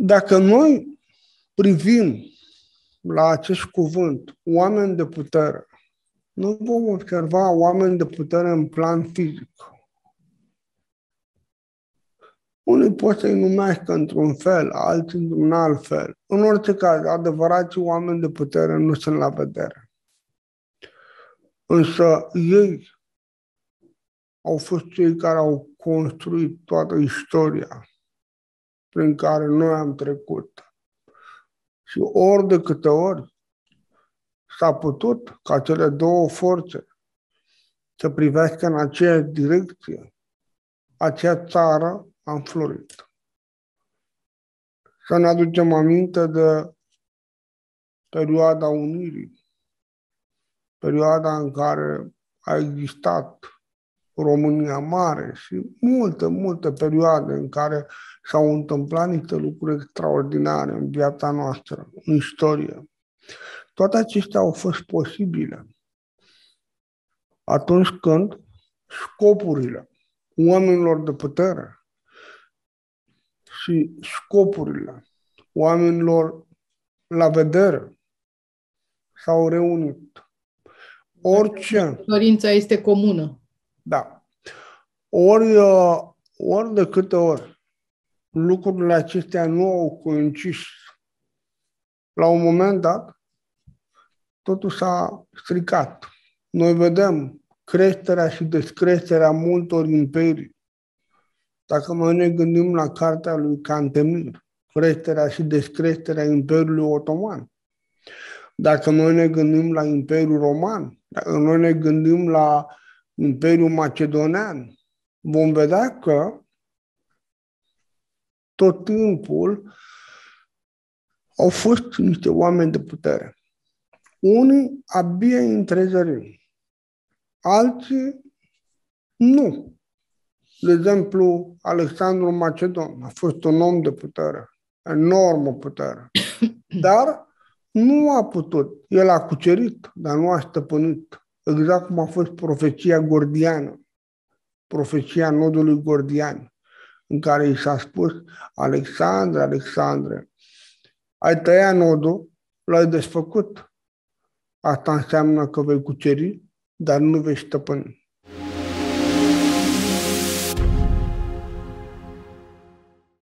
Dacă noi privim la acest cuvânt, oameni de putere, nu vom observa oameni de putere în plan fizic. Unii pot să-i numească într-un fel, alții într-un alt fel. În orice caz, adevărații oameni de putere nu sunt la vedere. Însă ei au fost cei care au construit toată istoria prin care noi am trecut. Și ori de câte ori s-a putut ca cele două forțe să privească în aceeași direcție, acea țară a înflorit. Să ne aducem aminte de perioada Unirii, perioada în care a existat România Mare și multe perioade în care s-au întâmplat niște lucruri extraordinare în viața noastră, în istorie. Toate acestea au fost posibile atunci când scopurile oamenilor de putere și scopurile oamenilor la vedere s-au reunit. Orice. Dorința este comună. Da. Ori de câte ori lucrurile acestea nu au coincis, la un moment dat, totul s-a stricat. Noi vedem creșterea și descreșterea multor imperii. Dacă noi ne gândim la cartea lui Cantemir, creșterea și descreșterea Imperiului Otoman, dacă noi ne gândim la Imperiul Roman, dacă noi ne gândim la Imperiul Macedonean, vom vedea că tot timpul au fost niște oameni de putere. Unii abia întrezărim, alții nu. De exemplu, Alexandru Macedon a fost un om de putere, enormă putere, dar nu a putut. El a cucerit, dar nu a stăpânit. Exact cum a fost profeția gordiană, profeția nodului gordian, în care i s-a spus: Alexandre, Alexandre, ai tăiat nodul, l-ai desfăcut. Asta înseamnă că vei cuceri, dar nu vei stăpâni.